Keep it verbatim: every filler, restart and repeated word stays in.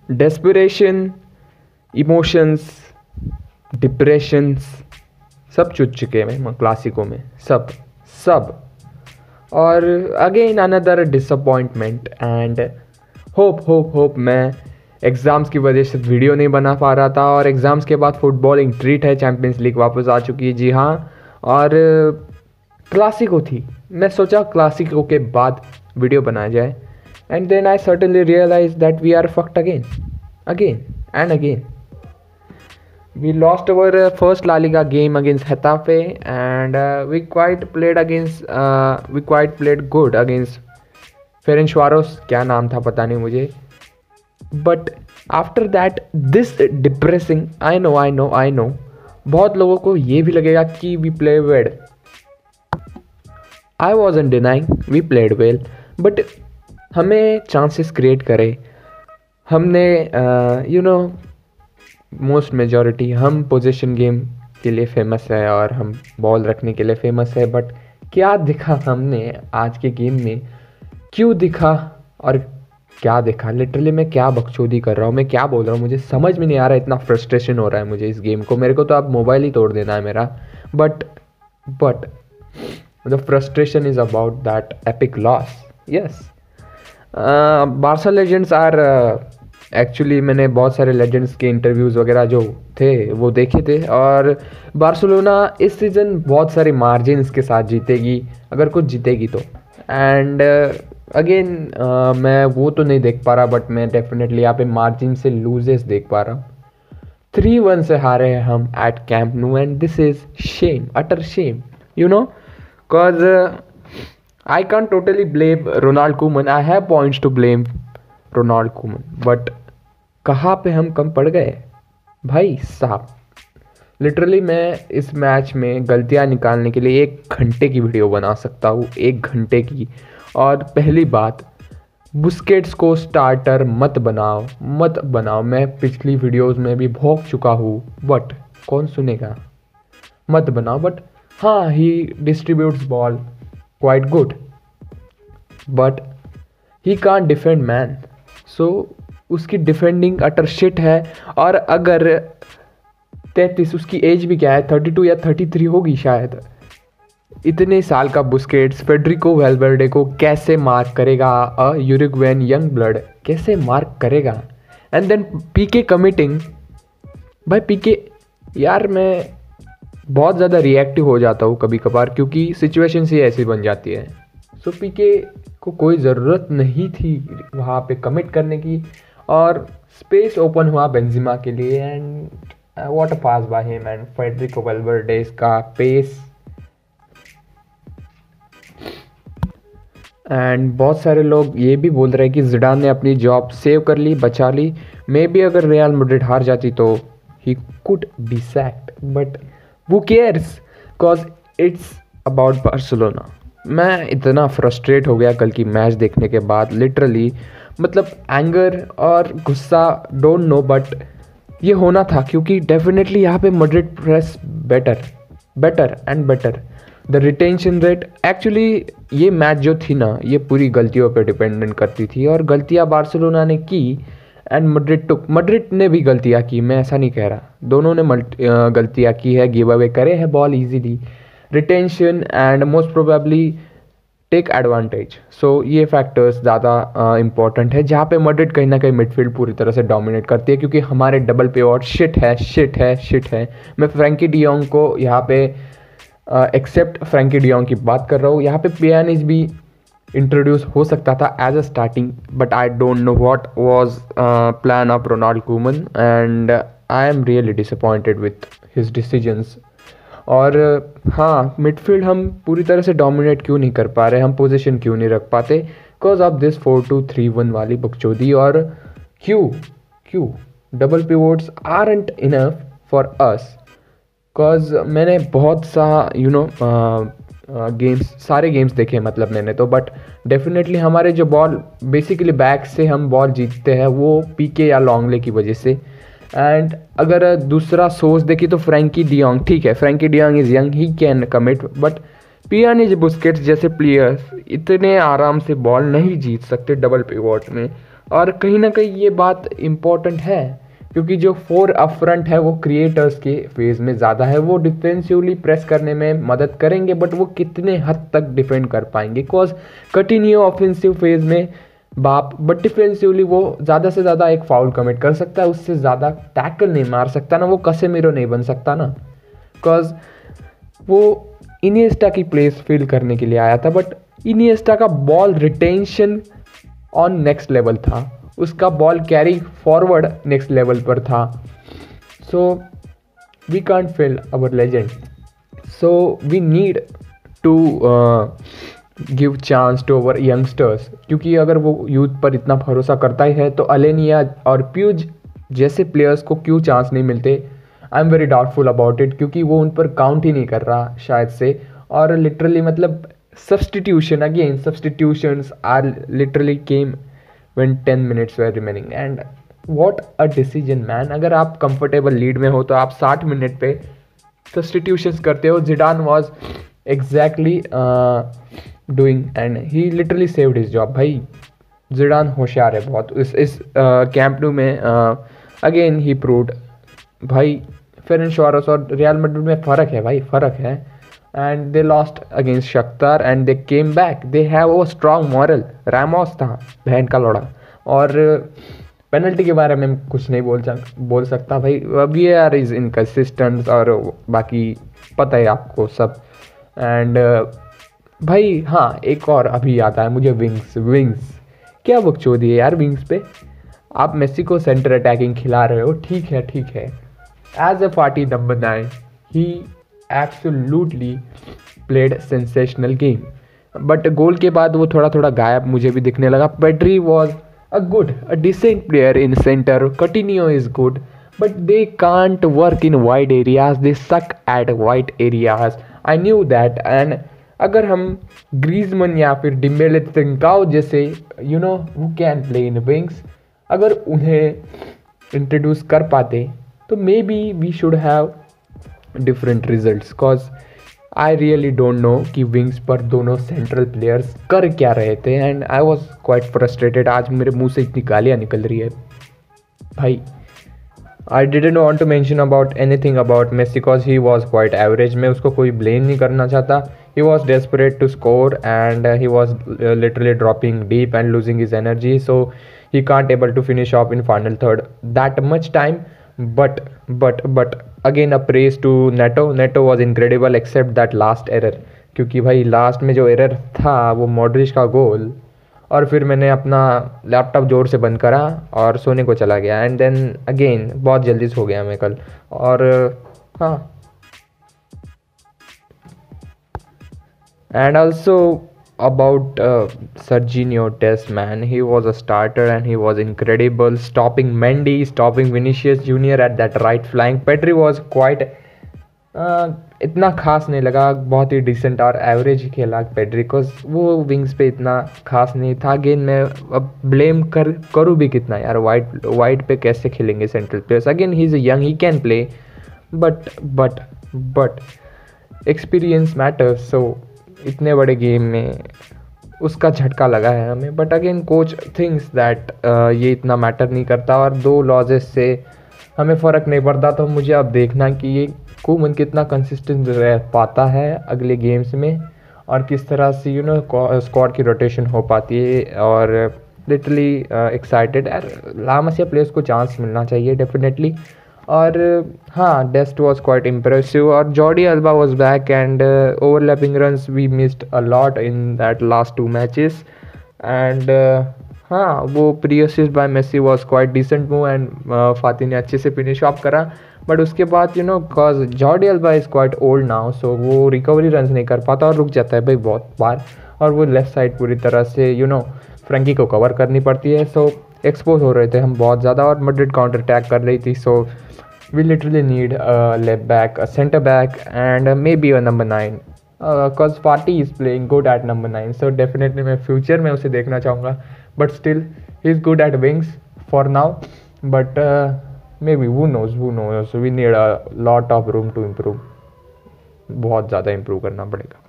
Desperation, emotions, depressions सब चुच चुके हैं क्लासिको में, सब सब और again another disappointment and hope hope hope मैं एग्ज़ाम्स की वजह से वीडियो नहीं बना पा रहा था और एग्ज़ाम्स के बाद फुटबॉलिंग ट्रीट है, चैम्पियंस लीग वापस आ चुकी है, जी हाँ। और क्लासिको थी, मैं सोचा क्लासिको के बाद वीडियो बनाया जाए and then I certainly realise that we are fucked again again and again. We lost our uh, first La Liga game against Getafe, and uh, we quite played against uh, we quite played good against Ferencvaros, क्या नाम था पता नहीं मुझे। But after that this depressing, I know I know I know बहुत लोगों को ये भी लगेगा कि we play well. I wasn't denying we played well, but हमें chances create करे, हमने यू नो मोस्ट मेजॉरिटी हम पोजीशन गेम के लिए फेमस है और हम बॉल रखने के लिए फेमस है, बट क्या दिखा हमने आज के गेम में, क्यों दिखा और क्या दिखा? लिटरली मैं क्या बकचोदी कर रहा हूँ, मैं क्या बोल रहा हूँ, मुझे समझ में नहीं आ रहा है। इतना फ्रस्ट्रेशन हो रहा है मुझे इस गेम को, मेरे को तो अब मोबाइल ही तोड़ देना है मेरा। But but the frustration is about that epic loss. Yes, Barca legends are actually मैंने बहुत सारे लेजेंड्स के इंटरव्यूज़ वगैरह जो थे वो देखे थे, और बार्सिलोना इस सीज़न बहुत सारे मार्जिन्स के साथ जीतेगी अगर कुछ जीतेगी तो। एंड अगेन मैं वो तो नहीं देख पा रहा, बट मैं डेफिनेटली यहाँ पे मार्जिन से लूजेस देख पा रहा हूँ। थ्री वन से हारे हैं हम at Camp Nou and this is shame, utter shame, you know, because I can totally blame Ronald Koeman, I have points to blame Ronald Koeman, but कहाँ पे हम कम पड़ गए भाई साहब। लिटरली मैं इस मैच में गलतियाँ निकालने के लिए एक घंटे की वीडियो बना सकता हूँ, एक घंटे की। और पहली बात, बुस्केट्स को स्टार्टर मत बनाओ मत बनाओ, मैं पिछली वीडियोस में भी भोग चुका हूँ, बट कौन सुनेगा, मत बनाओ। बट हाँ, he distributes ball quite good, but he can't defend man, so उसकी डिफेंडिंग अटर शिट है। और अगर तैंतीस, उसकी एज भी क्या है, थर्टी टू या थर्टी थ्री होगी शायद, इतने साल का बुस्केट्स फेडरिको वेलवर्डे को कैसे मार्क करेगा? अ यूरुग्वेन यंग ब्लड कैसे मार्क करेगा? एंड देन पीके कमिटिंग, भाई पीके, यार मैं बहुत ज़्यादा रिएक्टिव हो जाता हूँ कभी कभार, क्योंकि सिचुएशन ही ऐसी बन जाती है। सो पीके को कोई ज़रूरत नहीं थी वहाँ पे कमिट करने की, और स्पेस ओपन हुआ बेंजिमा के लिए and what a pass by him and Federico Valverde का पेस। एंड बहुत सारे लोग ये भी बोल रहे हैं कि जिडान ने अपनी जॉब सेव कर ली, बचा ली। मे बी अगर रियल मैड्रिड हार जाती तो he could be sacked, but who cares, because it's about Barcelona. मैं इतना फ्रस्ट्रेट हो गया कल की मैच देखने के बाद, लिटरली, मतलब एंगर और गुस्सा, डोंट नो, बट ये होना था क्योंकि डेफिनेटली यहाँ पे Madrid press better better and better. The retention rate, actually ये मैच जो थी ना, ये पूरी गलतियों पे डिपेंडेंट करती थी, और गलतियाँ बार्सिलोना ने की एंड मैड्रिड टुक। मैड्रिड ने भी गलतियाँ की, मैं ऐसा नहीं कह रहा, दोनों ने गलतियाँ की है, गिव अवे करे हैं ball easily, retention and most probably take advantage. So ये फैक्टर्स ज़्यादा इंपॉर्टेंट है, जहाँ पे मैड्रिड कहीं ना कहीं मिडफील्ड पूरी तरह से डोमिनेट करती है, क्योंकि हमारे डबल पिवट शिट है शिट है शिट है। मैं फ्रैंकी डियोंग को यहाँ पे एक्सेप्ट फ्रैंकी डियोंग की बात कर रहा हूँ, यहाँ पे पियानिज भी इंट्रोड्यूस हो सकता था as a starting, but I don't know what was plan of Ronald Koeman and I am really disappointed with his decisions. और हाँ, मिडफील्ड हम पूरी तरह से डोमिनेट क्यों नहीं कर पा रहे, हम पोजीशन क्यों नहीं रख पाते, because of this four two three one वाली बकचोदी। और क्यों क्यों double pivots aren't enough for us, because मैंने बहुत सा यू नो गेम्स, सारे गेम्स देखे मतलब मैंने तो, बट डेफिनेटली हमारे जो बॉल बेसिकली बैक से हम बॉल जीतते हैं वो पीके या लॉन्गले की वजह से। एंड अगर दूसरा सोर्स देखिए तो फ्रैंकी डियोंग, ठीक है, Frenkie de Jong is young, he can commit, but Pjanic, Busquets जैसे प्लेयर्स इतने आराम से बॉल नहीं जीत सकते डबल पिवोट में। और कहीं ना कहीं ये बात इम्पोर्टेंट है क्योंकि जो फोर अप फ्रंट है वो क्रिएटर्स के फेज में ज़्यादा है, वो डिफेंसिवली प्रेस करने में मदद करेंगे, बट वो कितने हद तक डिफेंड कर पाएंगे। बिकॉज कटिन्यू ऑफेंसिव फेज में बाप, बट डिफेंसिवली वो ज़्यादा से ज़्यादा एक फाउल कमिट कर सकता है, उससे ज़्यादा टैकल नहीं मार सकता ना, वो कसेमिरो नहीं बन सकता ना। बिकॉज वो इनिएस्टा की प्लेस फिल करने के लिए आया था, बट इनिएस्टा का ball retention on next level था, उसका ball carry forward next level पर था। So we can't fail our legend, so we need to give chance to our youngsters, क्योंकि अगर वो यूथ पर इतना भरोसा करता ही है तो अलेनिया और प्यूज जैसे प्लेयर्स को क्यों चांस नहीं मिलते। I am very doubtful about it, क्योंकि वो उन पर काउंट ही नहीं कर रहा शायद से। और लिटरली मतलब substitution, again substitutions are literally came when ten minutes were remaining and what a decision man। अगर आप कंफर्टेबल लीड में हो तो आप साठ मिनट पे सब्सटीट्यूशंस करते हो। Zidane was exactly doing and he literally saved his job. भाई जिडान होशियार है बहुत इस इस कैंप न्यू में। अगेन ही प्रूव्ड भाई फेरेंशोरस और रियल मैड्रिड में फ़र्क है भाई, फ़र्क है। And they lost against Shakhtar and they came back, they have वो स्ट्रॉन्ग मॉरल। रैमोस था बहन का लौड़ा। और पेनल्टी के बारे में कुछ नहीं बोल सक बोल सकता भाई, वी आर इज़ इनकन्सिस्टेंट और बाकी पता है आपको सब। एंड भाई हाँ, एक और अभी आता है मुझे, विंग्स विंग्स क्या बकचोदी है यार विंग्स पे। आप मेसी को सेंटर अटैकिंग खिला रहे हो, ठीक है ठीक है। As a party number nine he absolutely played sensational game, but goal के बाद वो थोड़ा थोड़ा गायब मुझे भी दिखने लगा। Pedri was a good a decent player in centre, Coutinho is good, but they can't work in wide areas, they suck at wide areas, I knew that. And अगर हम ग्रीजमन या फिर डिम्बेले त्रिंकाओ जैसे you know who can play in wings, अगर उन्हें introduce कर पाते तो maybe we should have different results. Cause I really don't know कि विंग्स पर दोनों सेंट्रल प्लेयर्स कर क्या रहे थे and I was quite frustrated. आज मेरे मुंह से इतनी गालियाँ निकल रही है भाई। I didn't want to mention about anything about Messi because he was quite average. मैं उसको कोई ब्लेम नहीं करना चाहता। He was desperate to score and he was literally dropping deep and losing his energy, so he can't able to finish off in final third that much time. But but but again a praise to Neto. Neto was incredible except that last error, क्योंकि भाई last में जो error था वो Modric का गोल, और फिर मैंने अपना लैपटॉप जोर से बंद करा और सोने को चला गया। एंड देन अगेन बहुत जल्दी सो गया मैं कल। और हाँ, and also about uh, Serginho Dest, man, he was a starter and he was incredible, stopping Mendy, stopping Vinicius Junior at that right flank. Pedri was quite uh, इतना खास नहीं लगा, बहुत ही डिसेंट और एवरेज खेला पेड्री, बिकॉज वो wings पे इतना खास नहीं था। अगेन मैं अब ब्लेम कर करूँ भी कितना यार, वाइट वाइट पे कैसे खेलेंगे central players. Again he is young, he can play, but but but experience matters. So इतने बड़े गेम में उसका झटका लगा है हमें, but again coach thinks that ये इतना मैटर नहीं करता और दो लॉजेस से हमें फ़र्क नहीं पड़ता। तो मुझे अब देखना कि ये कोमन कितना कंसिस्टेंट रह पाता है अगले गेम्स में और किस तरह से यू नो स्क्वाड की रोटेशन हो पाती है। और लिटरली एक्साइटेड यार, ला मसिया प्लेयर्स को चांस मिलना चाहिए डेफिनेटली। और हाँ, डेस्ट वॉज क्वाइट इम्प्रेसिव और Jordi Alba was back and overlapping runs we missed a lot in that last two matches. And हाँ, वो pre assist by Messi was quite decent move and Fati ने अच्छे से finish off करा। But उसके बाद you know cause Jordi Alba is quite old now, so वो recovery runs नहीं कर पाता और रुक जाता है भाई बहुत बार, और वो लेफ्ट साइड पूरी तरह से यू नो फ्रैंकी को कवर करनी पड़ती है। सो एक्सपोज हो रहे थे हम बहुत ज़्यादा और मैड्रिड काउंटर अटैक कर रही थी। सो we literally need a left back, a centre back and uh, maybe a number nine because uh, Fati is playing good at number nine, so definitely मैं future में उसे देखना चाहूँगा, but still he is good at wings for now, but uh, maybe who knows who knows so we need a lot of room to improve, बहुत ज़्यादा improve करना पड़ेगा।